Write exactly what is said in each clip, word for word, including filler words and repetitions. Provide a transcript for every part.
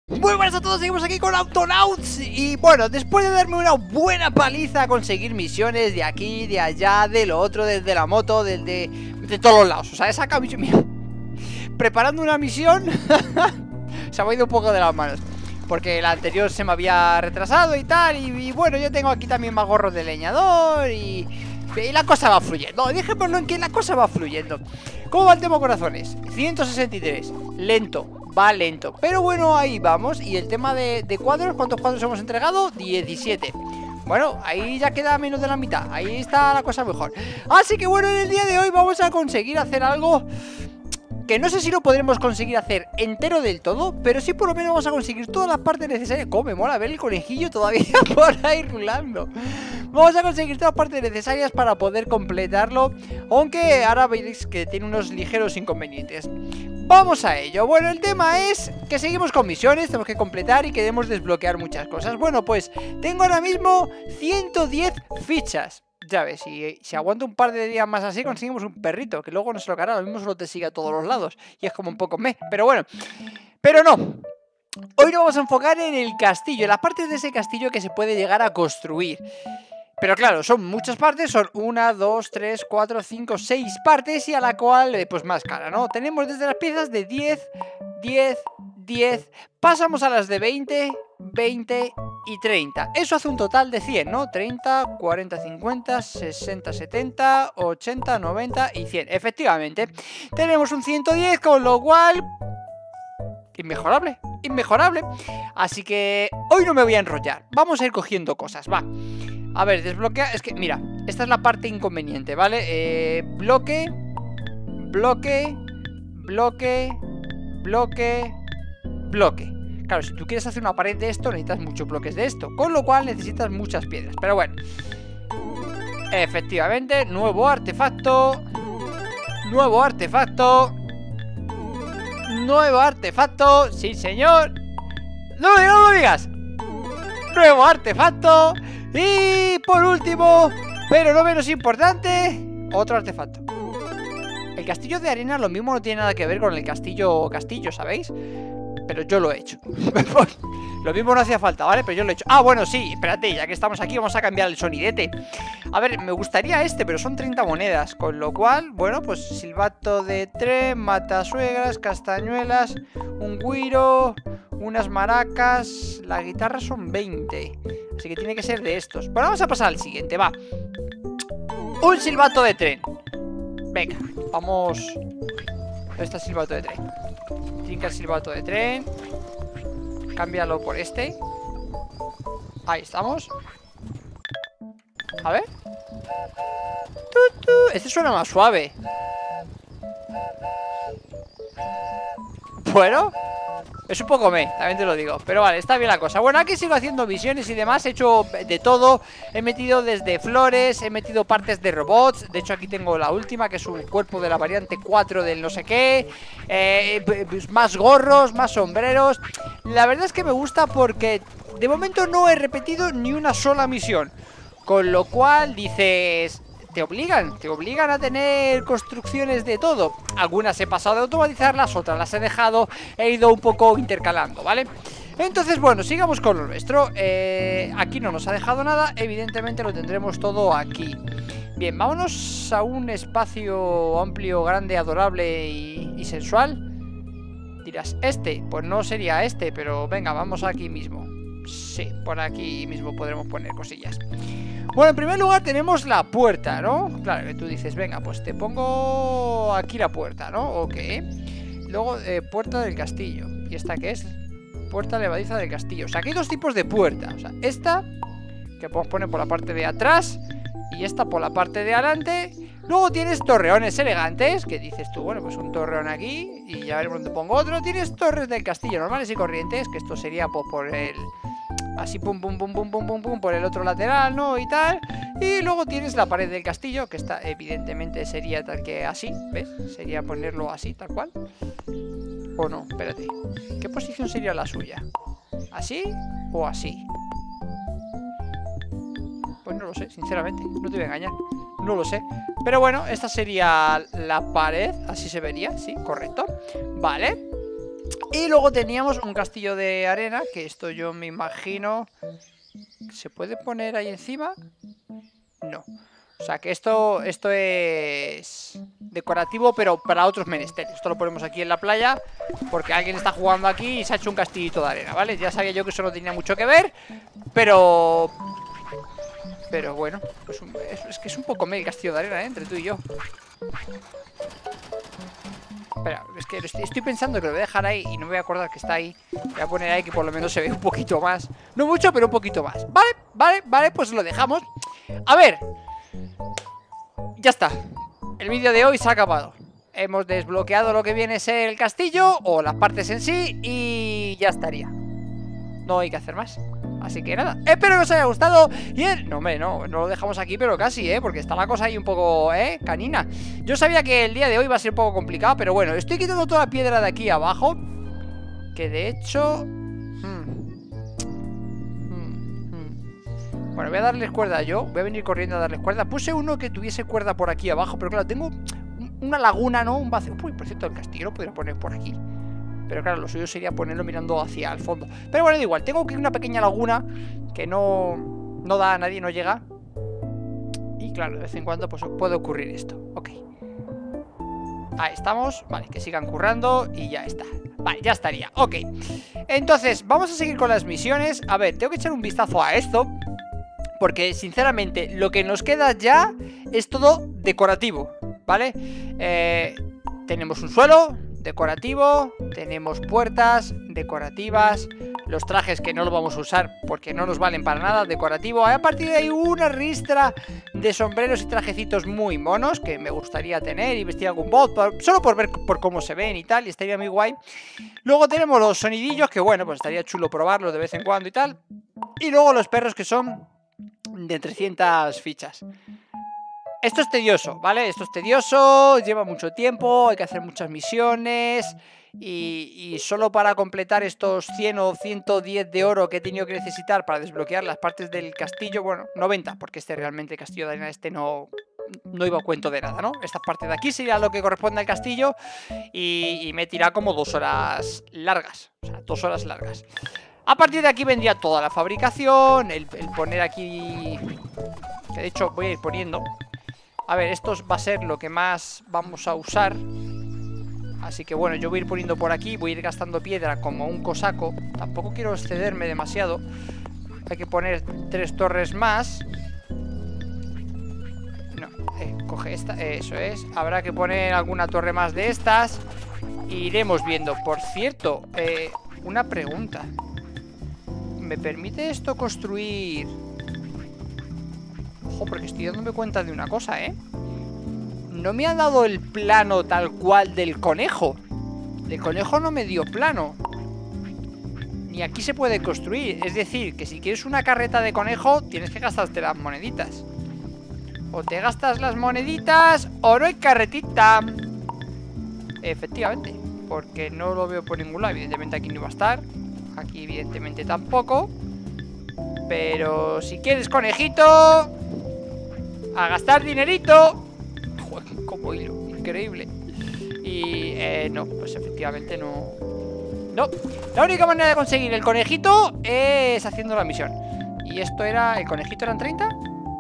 Muy buenas a todos, seguimos aquí con Autonauts. Y bueno, después de darme una buena paliza a conseguir misiones de aquí, de allá, de lo otro, desde la moto, desde de todos los lados. O sea, he sacado misión, mira, preparando una misión se me ha ido un poco de las manos, porque la anterior se me había retrasado y tal. Y, y bueno, yo tengo aquí también más gorros de leñador y, y la cosa va fluyendo. Dejémoslo en que la cosa va fluyendo. ¿Cómo va el tema corazones? ciento sesenta y tres, lento. Va lento, pero bueno, ahí vamos. Y el tema de, de cuadros, ¿cuántos cuadros hemos entregado? diecisiete. Bueno, ahí ya queda menos de la mitad. Ahí está la cosa mejor. Así que bueno, en el día de hoy vamos a conseguir hacer algo que no sé si lo podremos conseguir hacer entero del todo, pero sí por lo menos vamos a conseguir todas las partes necesarias. ¿Cómo me mola ver el conejillo todavía por ahí rulando? Vamos a conseguir todas las partes necesarias para poder completarlo, aunque ahora veréis que tiene unos ligeros inconvenientes. Vamos a ello. Bueno, el tema es que seguimos con misiones, tenemos que completar y queremos desbloquear muchas cosas. Bueno, pues tengo ahora mismo ciento diez fichas. Ya ves, si, si aguanto un par de días más así, conseguimos un perrito, que luego no se lo hará, lo mismo solo te sigue a todos los lados. Y es como un poco meh, pero bueno. Pero no. Hoy nos vamos a enfocar en el castillo, en las partes de ese castillo que se puede llegar a construir. Pero claro, son muchas partes, son una, dos, tres, cuatro, cinco, seis partes y a la cual, pues más cara, ¿no? Tenemos desde las piezas de diez, diez, diez, pasamos a las de veinte, veinte y treinta. Eso hace un total de cien, ¿no? treinta, cuarenta, cincuenta, sesenta, setenta, ochenta, noventa y cien. Efectivamente, tenemos un ciento diez, con lo cual... Inmejorable, inmejorable. Así que hoy no me voy a enrollar, vamos a ir cogiendo cosas, va. A ver, desbloquea, es que, mira, esta es la parte inconveniente, ¿vale? Eh, bloque, bloque, bloque, bloque, bloque. Claro, si tú quieres hacer una pared de esto, necesitas muchos bloques de esto, con lo cual necesitas muchas piedras, pero bueno. Efectivamente, nuevo artefacto, nuevo artefacto, nuevo artefacto, sí señor. No, no lo digas. Nuevo artefacto. Y por último, pero no menos importante, otro artefacto. El castillo de arena lo mismo no tiene nada que ver con el castillo castillo, ¿sabéis? Pero yo lo he hecho. Lo mismo no hacía falta, ¿vale? Pero yo lo he hecho. Ah, bueno, sí, espérate, ya que estamos aquí vamos a cambiar el sonidete. A ver, me gustaría este, pero son treinta monedas. Con lo cual, bueno, pues silbato de tren, matasuegras, castañuelas, un güiro, unas maracas. La guitarra son veinte. Así que tiene que ser de estos. Bueno, vamos a pasar al siguiente, va. Un silbato de tren. Venga, vamos. ¿Dónde está el silbato de tren? Trinca el silbato de tren. Cámbialo por este. Ahí estamos. A ver. ¡Tu, tu! Este suena más suave. Bueno, es un poco me, también te lo digo. Pero vale, está bien la cosa. Bueno, aquí sigo haciendo misiones y demás. He hecho de todo. He metido desde flores, he metido partes de robots. De hecho aquí tengo la última, que es un cuerpo de la variante cuatro del no sé qué. eh, Más gorros, más sombreros. La verdad es que me gusta porque de momento no he repetido ni una sola misión. Con lo cual dices... Te obligan, te obligan a tener construcciones de todo. Algunas he pasado de automatizarlas, otras las he dejado, he ido un poco intercalando, ¿vale? Entonces, bueno, sigamos con lo nuestro. eh, Aquí no nos ha dejado nada, evidentemente lo tendremos todo aquí. Bien, vámonos a un espacio amplio, grande, adorable y, y sensual. Dirás, ¿este? Pues no sería este, pero venga, vamos aquí mismo. Sí, por aquí mismo podremos poner cosillas. Bueno, en primer lugar tenemos la puerta, ¿no? Claro, que tú dices, venga, pues te pongo aquí la puerta, ¿no? Ok. Luego, eh, puerta del castillo. ¿Y esta qué es? Puerta levadiza del castillo. O sea, aquí hay dos tipos de puerta. O sea, esta, que podemos poner por la parte de atrás, y esta por la parte de adelante. Luego tienes torreones elegantes, que dices tú, bueno, pues un torreón aquí, y ya veremos dónde pongo otro. Tienes torres del castillo normales y corrientes, que esto sería pues, por el... Así pum pum pum pum pum pum pum por el otro lateral, ¿no? Y tal. Y luego tienes la pared del castillo, que está evidentemente sería tal que así, ¿ves? Sería ponerlo así, tal cual. O no, espérate. ¿Qué posición sería la suya? ¿Así o así? Pues no lo sé, sinceramente, no te voy a engañar. No lo sé. Pero bueno, esta sería la pared. Así se vería, sí, correcto. Vale. Y luego teníamos un castillo de arena, que esto yo me imagino... ¿Se puede poner ahí encima? No. O sea que esto, esto es decorativo, pero para otros menesteres. Esto lo ponemos aquí en la playa porque alguien está jugando aquí y se ha hecho un castillito de arena, ¿vale? Ya sabía yo que eso no tenía mucho que ver, pero... Pero bueno, es, un, es, es que es un poco medio el castillo de arena, ¿eh? Entre tú y yo. Espera, es que estoy, estoy pensando que lo voy a dejar ahí y no me voy a acordar que está ahí. Voy a poner ahí que por lo menos se ve un poquito más. No mucho, pero un poquito más. Vale, vale, vale, pues lo dejamos. A ver. Ya está. El vídeo de hoy se ha acabado. Hemos desbloqueado lo que viene a ser el castillo o las partes en sí y ya estaría. No hay que hacer más. Así que nada, espero que os haya gustado. Y el... no, hombre, no, no lo dejamos aquí, pero casi, ¿eh? Porque está la cosa ahí un poco, ¿eh? Canina. Yo sabía que el día de hoy iba a ser un poco complicado, pero bueno, estoy quitando toda la piedra de aquí abajo. Que de hecho... Hmm. Hmm, hmm. Bueno, voy a darles cuerda yo. Voy a venir corriendo a darles cuerda. Puse uno que tuviese cuerda por aquí abajo, pero claro, tengo una laguna, ¿no? Un vacío. Uy, por cierto, el castillo lo podría poner por aquí. Pero claro, lo suyo sería ponerlo mirando hacia el fondo. Pero bueno, da igual, tengo aquí una pequeña laguna que no, no da a nadie, no llega. Y claro, de vez en cuando pues puede ocurrir esto. Ok. Ahí estamos, vale, que sigan currando y ya está. Vale, ya estaría, ok. Entonces, vamos a seguir con las misiones. A ver, tengo que echar un vistazo a esto porque sinceramente lo que nos queda ya es todo decorativo, ¿vale? Eh, tenemos un suelo decorativo, tenemos puertas decorativas, los trajes que no los vamos a usar porque no nos valen para nada, decorativo. A partir de ahí una ristra de sombreros y trajecitos muy monos que me gustaría tener y vestir algún bot, por, solo por ver por cómo se ven y tal, y estaría muy guay. Luego tenemos los sonidillos que bueno, pues estaría chulo probarlos de vez en cuando y tal. Y luego los perros que son de trescientas fichas. Esto es tedioso, ¿vale? Esto es tedioso, lleva mucho tiempo, hay que hacer muchas misiones y, y solo para completar estos cien o ciento diez de oro que he tenido que necesitar para desbloquear las partes del castillo, bueno, noventa, porque este realmente el castillo de arena este no, no iba a cuento de nada, ¿no? Esta parte de aquí sería lo que corresponde al castillo y, y me tira como dos horas largas, o sea, dos horas largas. A partir de aquí vendría toda la fabricación, el, el poner aquí, que de hecho voy a ir poniendo... A ver, esto va a ser lo que más vamos a usar. Así que bueno, yo voy a ir poniendo por aquí. Voy a ir gastando piedra como un cosaco. Tampoco quiero excederme demasiado. Hay que poner tres torres más. No, eh, coge esta, eh, eso es. Habrá que poner alguna torre más de estas. Iremos viendo. Por cierto, eh, una pregunta. ¿Me permite esto construir...? Ojo, porque estoy dándome cuenta de una cosa, ¿eh? No me ha dado el plano tal cual del conejo. El conejo no me dio plano. Ni aquí se puede construir. Es decir, que si quieres una carreta de conejo, tienes que gastarte las moneditas. O te gastas las moneditas o no hay carretita. Efectivamente, porque no lo veo por ningún lado. Evidentemente aquí no va a estar. Aquí evidentemente tampoco. Pero si quieres conejito, a gastar dinerito. Joder, como hilo, increíble. Y eh, no, pues efectivamente no. No, la única manera de conseguir el conejito es haciendo la misión. Y esto era, ¿el conejito eran treinta?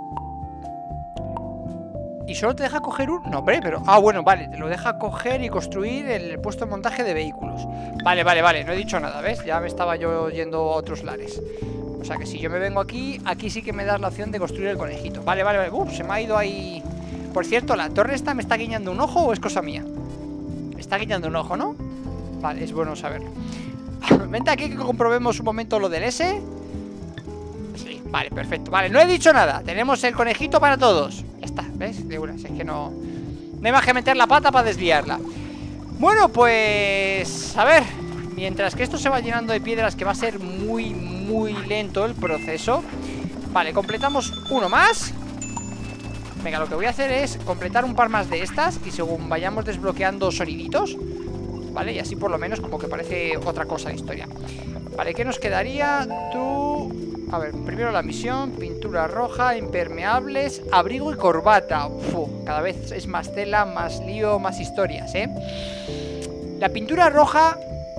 ¿Y solo te deja coger un...? No, hombre, pero... Ah, bueno, vale, te lo deja coger y construir el puesto de montaje de vehículos. Vale, vale, vale, no he dicho nada, ¿ves? Ya me estaba yo yendo a otros lares. O sea que si yo me vengo aquí, aquí sí que me das la opción de construir el conejito. Vale, vale, vale. Uf, se me ha ido ahí. Por cierto, ¿la torre esta me está guiñando un ojo o es cosa mía? Me está guiñando un ojo, ¿no? Vale, es bueno saberlo. Vente aquí que comprobemos un momento lo del S. Sí, vale, perfecto. Vale, no he dicho nada. Tenemos el conejito para todos. Ya está, ¿ves? De una, es que no... No hay más que meter la pata para desviarla. Bueno, pues... A ver... Mientras que esto se va llenando de piedras, que va a ser muy, muy lento el proceso. Vale, completamos uno más. Venga, lo que voy a hacer es completar un par más de estas. Y según vayamos desbloqueando soniditos, vale, y así por lo menos como que parece otra cosa de historia. Vale, ¿qué nos quedaría? Tú... A ver, primero la misión. Pintura roja, impermeables, abrigo y corbata. Uf, cada vez es más tela, más lío, más historias, ¿eh? La pintura roja...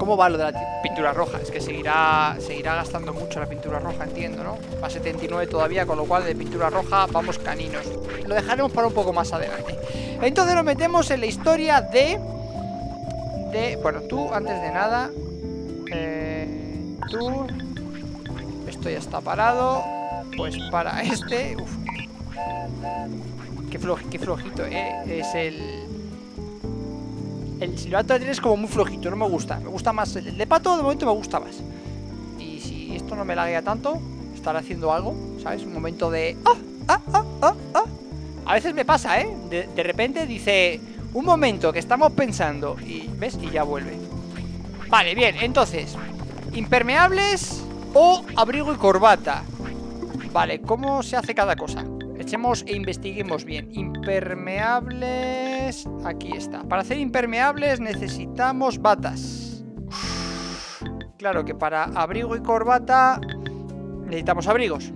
¿Cómo va lo de la pintura roja? Es que seguirá, seguirá gastando mucho la pintura roja, entiendo, ¿no? Va a setenta y nueve todavía, con lo cual de pintura roja vamos caninos. Lo dejaremos para un poco más adelante. Entonces nos metemos en la historia de... de bueno, tú, antes de nada... Eh, tú... Esto ya está parado. Pues para este... Uf. Qué, floj, qué flojito, ¿eh? Es el... El silbato de tren es como muy flojito, no me gusta. Me gusta más, el de pato de momento me gusta más. Y si esto no me laguea tanto, estará haciendo algo, ¿sabes? Un momento de... ¡Ah! ¡Ah! ¡Ah! ¡Ah! ¡Ah! A veces me pasa, ¿eh? De, de repente dice... Un momento que estamos pensando y... ¿Ves? Y ya vuelve. Vale, bien, entonces impermeables o abrigo y corbata. Vale, ¿cómo se hace cada cosa? Echemos e investiguemos bien. Impermeables... Aquí está. Para hacer impermeables necesitamos batas. Uf. Claro que para abrigo y corbata necesitamos abrigos.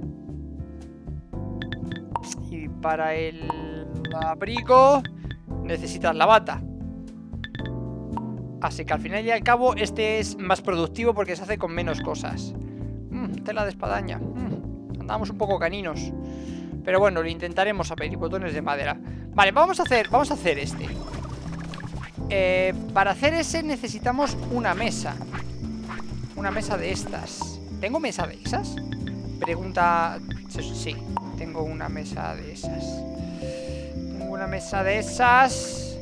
Y para el abrigo necesitas la bata. Así que al final y al cabo este es más productivo porque se hace con menos cosas. mm, Tela de espadaña. mm, Andamos un poco caninos. Pero bueno, lo intentaremos a pedir botones de madera. Vale, vamos a hacer, vamos a hacer este. eh, Para hacer ese necesitamos una mesa. Una mesa de estas. ¿Tengo mesa de esas? Pregunta... Sí, tengo una mesa de esas. Tengo una mesa de esas.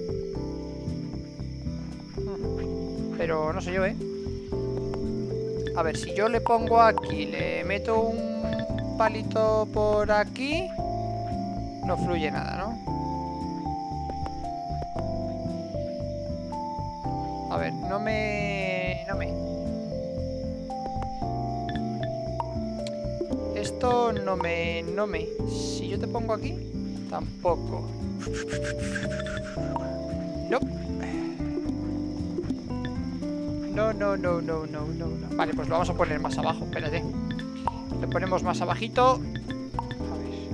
Pero no sé yo, ¿eh? A ver, si yo le pongo aquí, le meto un palito por aquí, no fluye nada, ¿no? A ver, no me... No me... Esto no me... No me... Si yo te pongo aquí, tampoco. No. No, no, no, no, no, no, no. Vale, pues lo vamos a poner más abajo, espérate. Le ponemos más abajito. A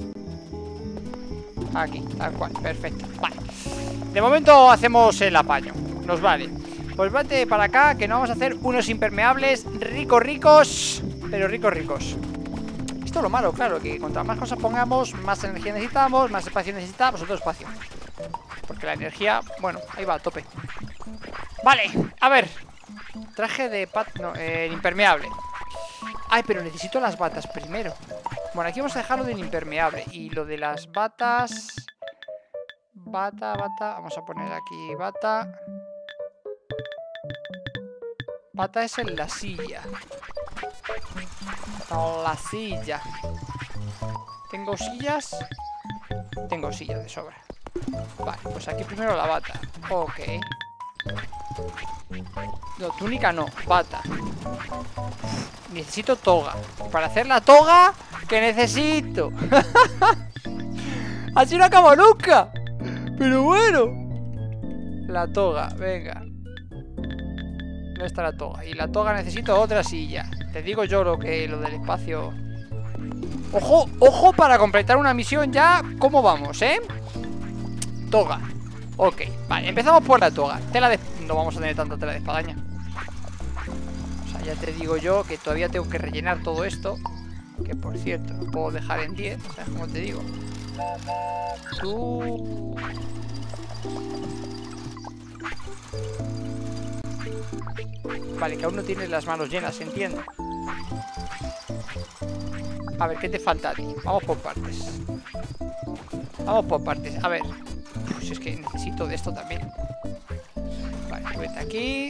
ver. Aquí, tal cual, perfecto. Vale. De momento hacemos el apaño. Nos vale. Pues vete para acá, que nos vamos a hacer unos impermeables ricos, ricos. Pero ricos, ricos. Esto es lo malo, claro, que contra más cosas pongamos, más energía necesitamos, más espacio necesitamos, otro espacio. Porque la energía, bueno, ahí va, a tope. Vale, a ver. Traje de pat... No, eh, impermeable. Ay, pero necesito las batas primero. Bueno, aquí vamos a dejarlo del impermeable. Y lo de las batas... Bata, bata. Vamos a poner aquí bata. Bata es en la silla. La silla. ¿Tengo sillas? Tengo sillas de sobra. Vale, pues aquí primero la bata. Ok. No, túnica no, bata. Necesito toga. Y para hacer la toga, ¿qué necesito? Así no acabo nunca. Pero bueno. La toga, venga. ¿Dónde está la toga? Y la toga necesito otra silla. Te digo yo lo que lo del espacio. Ojo, ojo para completar una misión ya. ¿Cómo vamos, eh? Toga. Ok, vale, empezamos por la toga. Tela de... No vamos a tener tanta tela de espadaña. O sea, ya te digo yo que todavía tengo que rellenar todo esto. Que por cierto, lo puedo dejar en diez. O sea, como te digo. Tú... Vale, que aún no tienes las manos llenas, entiendo. A ver, ¿qué te falta a ti? Vamos por partes. Vamos por partes, a ver. Pues es que necesito de esto también. Vale, vete aquí.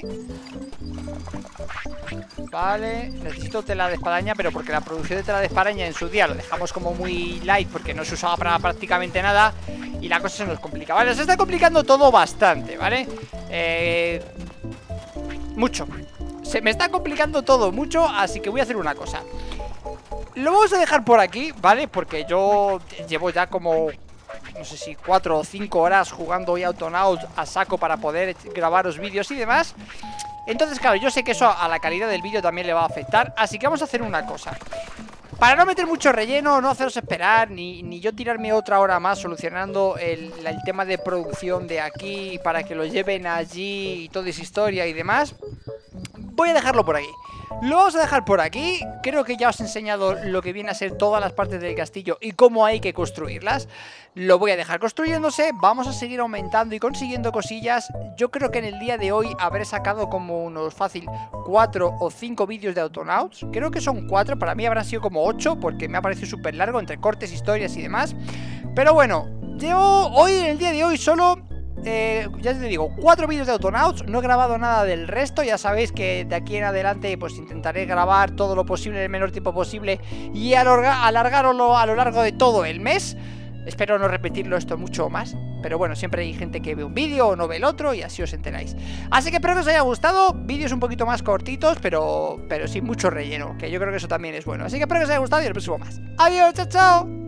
Vale, necesito tela de espadaña, pero porque la producción de tela de espadaña en su día lo dejamos como muy light porque no se usaba para prácticamente nada. Y la cosa se nos complica, ¿vale? Se está complicando todo bastante, ¿vale? Eh... Mucho. Se me está complicando todo mucho, así que voy a hacer una cosa. Lo vamos a dejar por aquí, ¿vale? Porque yo llevo ya como... no sé si cuatro o cinco horas jugando hoy Autonauts a saco para poder grabaros vídeos y demás. Entonces, claro, yo sé que eso a la calidad del vídeo también le va a afectar. Así que vamos a hacer una cosa. Para no meter mucho relleno, no haceros esperar, ni, ni yo tirarme otra hora más solucionando el, el tema de producción de aquí para que lo lleven allí y toda esa historia y demás. voy a dejarlo por aquí. Lo vamos a dejar por aquí. Creo que ya os he enseñado lo que viene a ser todas las partes del castillo y cómo hay que construirlas. Lo voy a dejar construyéndose. Vamos a seguir aumentando y consiguiendo cosillas. Yo creo que en el día de hoy habré sacado como unos fácil cuatro o cinco vídeos de Autonauts. Creo que son cuatro, para mí habrán sido como ocho, porque me ha parecido súper largo entre cortes, historias y demás. Pero bueno, yo hoy, en el día de hoy, solo... Eh, ya te digo, cuatro vídeos de Autonauts. No he grabado nada del resto. Ya sabéis que de aquí en adelante pues intentaré grabar todo lo posible en el menor tiempo posible y alarga, alargarlo a lo largo de todo el mes. Espero no repetirlo esto mucho más, pero bueno, siempre hay gente que ve un vídeo o no ve el otro y así os enteráis. Así que espero que os haya gustado. Vídeos un poquito más cortitos, pero, pero sin mucho relleno, que yo creo que eso también es bueno. Así que espero que os haya gustado y el próximo más. Adiós, chao, chao.